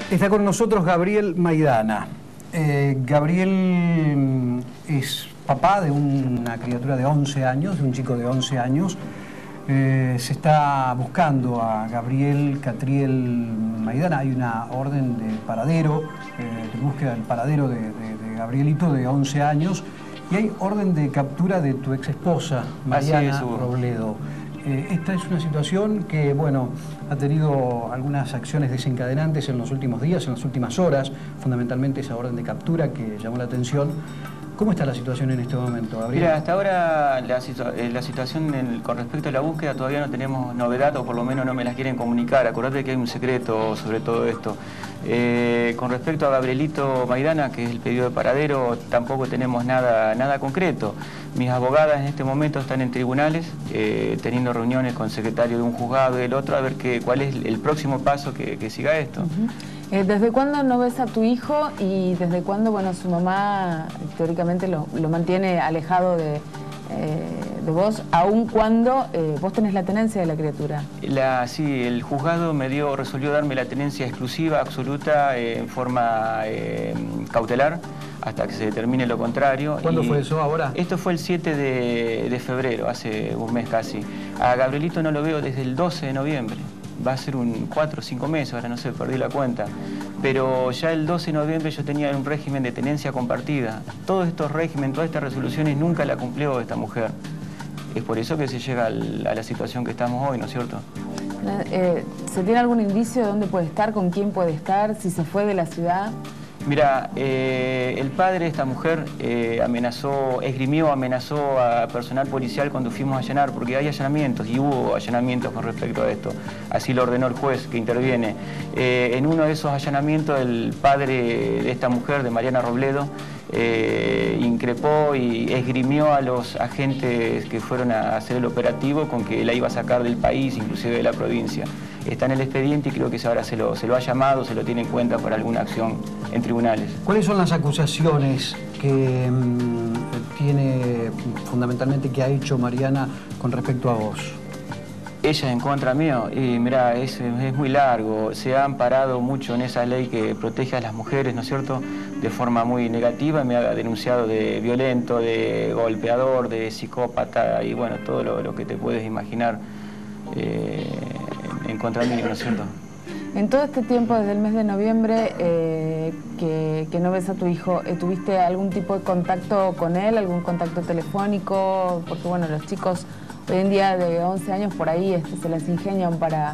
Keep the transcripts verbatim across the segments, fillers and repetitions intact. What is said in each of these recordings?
Está con nosotros Gabriel Maidana. Eh, Gabriel es papá de una criatura de once años, de un chico de once años. Eh, se está buscando a Gabriel Catriel Maidana. Hay una orden de paradero, eh, de búsqueda del paradero de, de, de Gabrielito de once años. Y hay orden de captura de tu ex esposa, Mariana Robledo. Eh, esta es una situación que, bueno, ha tenido algunas acciones desencadenantes en los últimos días, en las últimas horas, fundamentalmente esa orden de captura que llamó la atención. ¿Cómo está la situación en este momento, Gabriel? Mira, hasta ahora la, situ la situación en, con respecto a la búsqueda todavía no tenemos novedad, o por lo menos no me las quieren comunicar. Acordate que hay un secreto sobre todo esto. Eh, con respecto a Gabrielito Maidana, que es el pedido de paradero, tampoco tenemos nada, nada concreto. Mis abogadas en este momento están en tribunales, eh, teniendo reuniones con el secretario de un juzgado y del otro, a ver que, cuál es el próximo paso que, que siga esto. Uh-huh. Eh, ¿Desde cuándo no ves a tu hijo y desde cuándo, bueno, su mamá teóricamente lo, lo mantiene alejado de, eh, de vos, aun cuando eh, vos tenés la tenencia de la criatura? La, sí, el juzgado me dio, resolvió darme la tenencia exclusiva, absoluta, eh, en forma eh, cautelar, hasta que se determine lo contrario. ¿Cuándo y fue eso ahora? Esto fue el siete de febrero, hace un mes casi. A Gabrielito no lo veo desde el doce de noviembre. Va a ser un cuatro o cinco meses, ahora no sé, perdí la cuenta. Pero ya el doce de noviembre yo tenía un régimen de tenencia compartida. Todos estos regímenes, todas estas resoluciones nunca la cumplió esta mujer. Es por eso que se llega al, a la situación que estamos hoy, ¿no es cierto? Eh, ¿Se tiene algún indicio de dónde puede estar, con quién puede estar, si se fue de la ciudad? Mira, eh, el padre de esta mujer eh, amenazó, esgrimió, amenazó a personal policial cuando fuimos a allanar, porque hay allanamientos y hubo allanamientos con respecto a esto. Así lo ordenó el juez que interviene. Eh, en uno de esos allanamientos el padre de esta mujer, de Mariana Robledo, eh, increpó y esgrimió a los agentes que fueron a hacer el operativo con que la iba a sacar del país, inclusive de la provincia. Está en el expediente y creo que ahora se lo, se lo ha llamado, se lo tiene en cuenta para alguna acción en tribunales. ¿Cuáles son las acusaciones que mmm, tiene fundamentalmente que ha hecho Mariana con respecto a vos? Ella en contra mío, y mira, es, es muy largo. Se ha amparado mucho en esa ley que protege a las mujeres, ¿no es cierto?, de forma muy negativa. Me ha denunciado de violento, de golpeador, de psicópata y bueno, todo lo, lo que te puedes imaginar eh, en contra mío, ¿no es cierto? En todo este tiempo, desde el mes de noviembre, eh, que, que no ves a tu hijo, eh, ¿tuviste algún tipo de contacto con él, algún contacto telefónico? Porque bueno, los chicos hoy en día de once años por ahí este, se les ingenian para,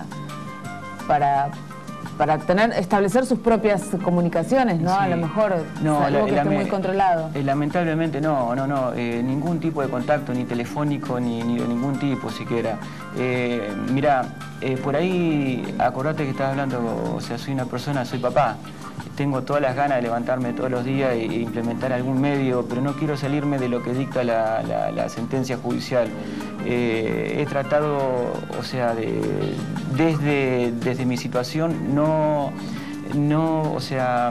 para, para tener, establecer sus propias comunicaciones, ¿no? Sí. A lo mejor no, es algo la, que la, esté muy controlado. Eh, lamentablemente no, no, no, eh, ningún tipo de contacto, ni telefónico, ni, ni de ningún tipo siquiera. Eh, mira, eh, por ahí, acordate que estás hablando, o sea, soy una persona, soy papá. Tengo todas las ganas de levantarme todos los días e implementar algún medio, pero no quiero salirme de lo que dicta la, la, la sentencia judicial. Eh, he tratado, o sea, de, desde, desde mi situación, no, no, o sea,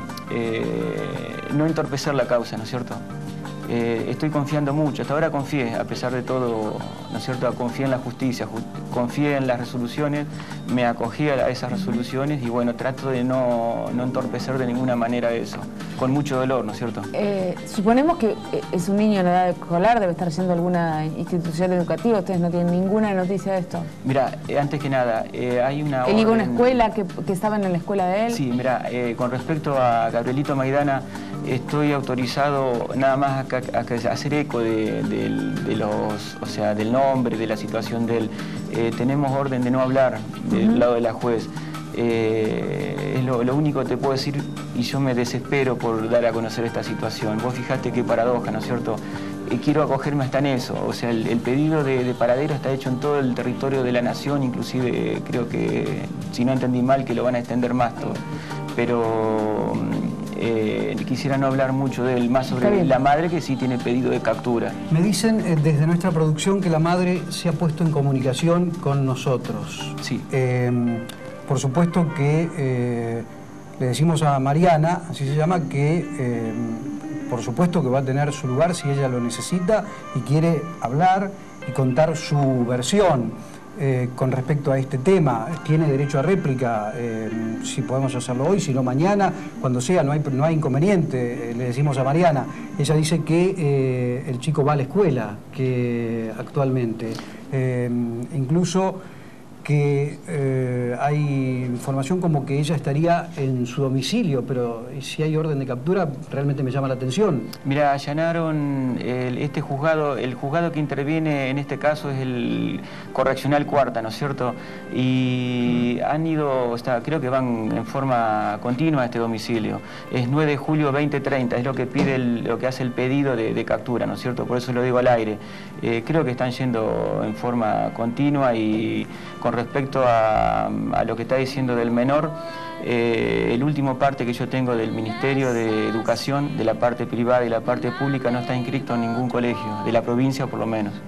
eh, no entorpecer la causa, ¿no es cierto? Eh, estoy confiando mucho, hasta ahora confié, a pesar de todo, ¿no es cierto? Confié en la justicia, confié en las resoluciones, me acogí a esas resoluciones y bueno, trato de no, no entorpecer de ninguna manera eso, con mucho dolor, ¿no es cierto? Eh, suponemos que es un niño en edad escolar, debe estar yendo a alguna institución educativa, ustedes no tienen ninguna noticia de esto. Mira, eh, antes que nada, eh, hay una ¿Él iba a una escuela, que, que estaban en la escuela de él? Sí, mira, eh, con respecto a Gabrielito Maidana, estoy autorizado nada más a, a, a hacer eco de, de, de los, o sea, del nombre, de la situación de él. Eh, tenemos orden de no hablar del uh-huh. lado de la juez. Eh, es lo, lo único que te puedo decir y yo me desespero por dar a conocer esta situación. Vos fijate qué paradoja, ¿no es cierto? Eh, quiero acogerme hasta en eso. O sea, el, el pedido de, de paradero está hecho en todo el territorio de la nación, inclusive eh, creo que, si no entendí mal, que lo van a extender más todo. Pero eh, quisiera no hablar mucho de él, más sobre la madre que sí tiene pedido de captura. Me dicen eh, desde nuestra producción que la madre se ha puesto en comunicación con nosotros. Sí. Eh, por supuesto que eh, le decimos a Mariana, así se llama, que eh, por supuesto que va a tener su lugar si ella lo necesita y quiere hablar y contar su versión. eh, con respecto a este tema. Tiene derecho a réplica, eh, si podemos hacerlo hoy, si no mañana, cuando sea, no hay, no hay inconveniente. Eh, le decimos a Mariana, ella dice que eh, el chico va a la escuela, que actualmente, eh, incluso que eh, hay información como que ella estaría en su domicilio, pero si hay orden de captura, realmente me llama la atención. Mira, allanaron el, este juzgado, el juzgado que interviene en este caso es el Correccional Cuarta, ¿no es cierto? Y han ido, o sea, creo que van en forma continua a este domicilio. Es nueve de julio veinte treinta, es lo que pide, el, lo que hace el pedido de, de captura, ¿no es cierto? Por eso lo digo al aire. Eh, creo que están yendo en forma continua y con respecto a, a lo que está diciendo del menor, eh, el último parte que yo tengo del Ministerio de Educación, de la parte privada y la parte pública, no está inscrito en ningún colegio, de la provincia por lo menos.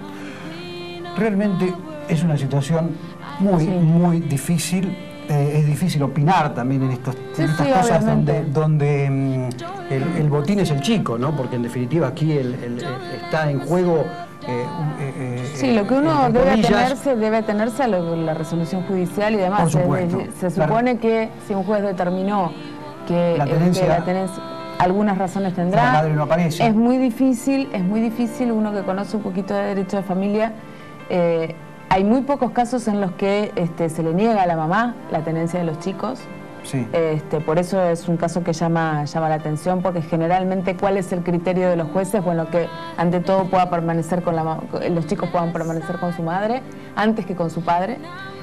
Realmente es una situación muy, sí. muy difícil. Eh, es difícil opinar también en, estos, sí, en estas sí, cosas obviamente. donde, donde mm, el, el botín es el chico, ¿no? Porque en definitiva aquí el, el, el, está en juego... Eh, eh, sí, lo que uno eh, debe comillas, atenerse, debe atenerse a lo, la resolución judicial y demás. Por supuesto. Se, se supone la, que si un juez determinó que la tenencia, este, la tenencia algunas razones tendrá, la madre no aparece. Es muy difícil, es muy difícil, uno que conoce un poquito de derecho de familia, eh, hay muy pocos casos en los que este, se le niega a la mamá la tenencia de los chicos. Sí. Este, por eso es un caso que llama, llama la atención, porque generalmente ¿cuál es el criterio de los jueces? Bueno, que ante todo pueda permanecer con la, los chicos puedan permanecer con su madre antes que con su padre.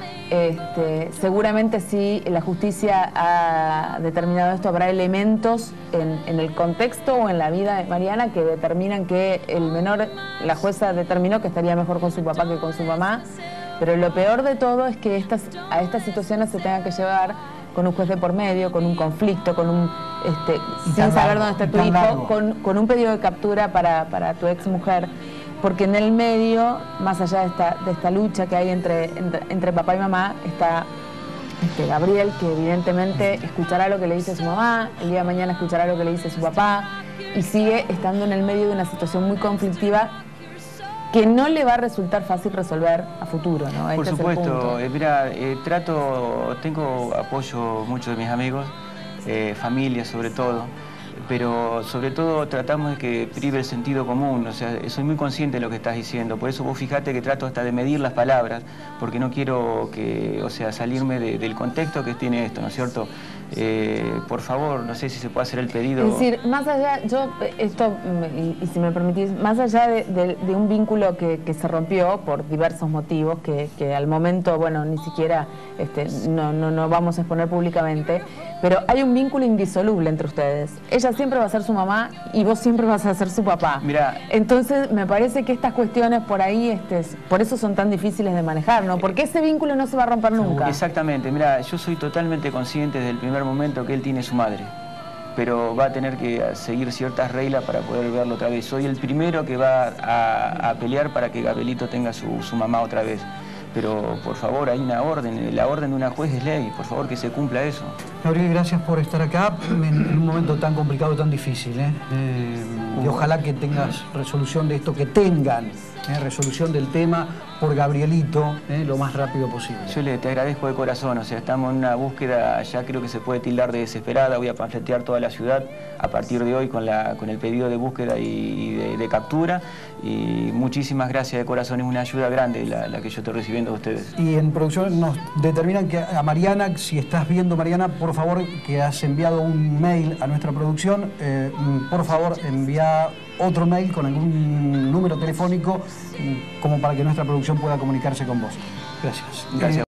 Este, seguramente si la justicia ha determinado esto, habrá elementos en, en el contexto o en la vida de Mariana que determinan que el menor, la jueza determinó que estaría mejor con su papá que con su mamá, pero lo peor de todo es que estas, a estas situaciones se tenga que llevar con un juez de por medio, con un conflicto, con un este, sin saber dónde está tu hijo, con, con un pedido de captura para, para tu ex mujer, porque en el medio, más allá de esta, de esta lucha que hay entre, entre, entre papá y mamá, está este, Gabriel, que evidentemente escuchará lo que le dice su mamá, el día de mañana escuchará lo que le dice su papá, y sigue estando en el medio de una situación muy conflictiva que no le va a resultar fácil resolver a futuro, ¿no? Por este supuesto, eh, mira, eh, trato, tengo apoyo mucho de mis amigos, eh, familia sobre todo, pero sobre todo tratamos de que prive el sentido común, o sea, soy muy consciente de lo que estás diciendo, por eso vos fijate que trato hasta de medir las palabras, porque no quiero que, o sea, salirme de, del contexto que tiene esto, ¿no es cierto? Eh, por favor, no sé si se puede hacer el pedido. Es decir, más allá, yo, esto, y, y si me permitís, más allá de, de, de un vínculo que, que se rompió por diversos motivos, que, que al momento, bueno, ni siquiera este, no, no, no vamos a exponer públicamente, pero hay un vínculo indisoluble entre ustedes. Ella siempre va a ser su mamá y vos siempre vas a ser su papá. Mirá, entonces, me parece que estas cuestiones por ahí, este, por eso son tan difíciles de manejar, ¿no? Porque ese vínculo no se va a romper nunca. Exactamente, mira, yo soy totalmente consciente desde el primer momento que él tiene su madre, pero va a tener que seguir ciertas reglas para poder verlo otra vez. Soy el primero que va a, a pelear para que Gabrielito tenga su, su mamá otra vez. Pero, por favor, hay una orden, la orden de una juez es ley, por favor que se cumpla eso. Gabriel, gracias por estar acá en, en un momento tan complicado, tan difícil, ¿eh? Eh, y ojalá que tengas resolución de esto, que tengan ¿eh? resolución del tema por Gabrielito ¿eh? lo más rápido posible. Yo le te agradezco de corazón, o sea, estamos en una búsqueda, ya creo que se puede tildar de desesperada, voy a panfletear toda la ciudad a partir de hoy con, la, con el pedido de búsqueda y, y de, de captura, y muchísimas gracias de corazón, es una ayuda grande la, la que yo estoy recibiendo de ustedes. Y en producción nos determinan que a Mariana, si estás viendo Mariana, por favor, que has enviado un mail a nuestra producción, eh, por favor envía otro mail con algún número telefónico como para que nuestra producción pueda comunicarse con vos. Gracias. Gracias.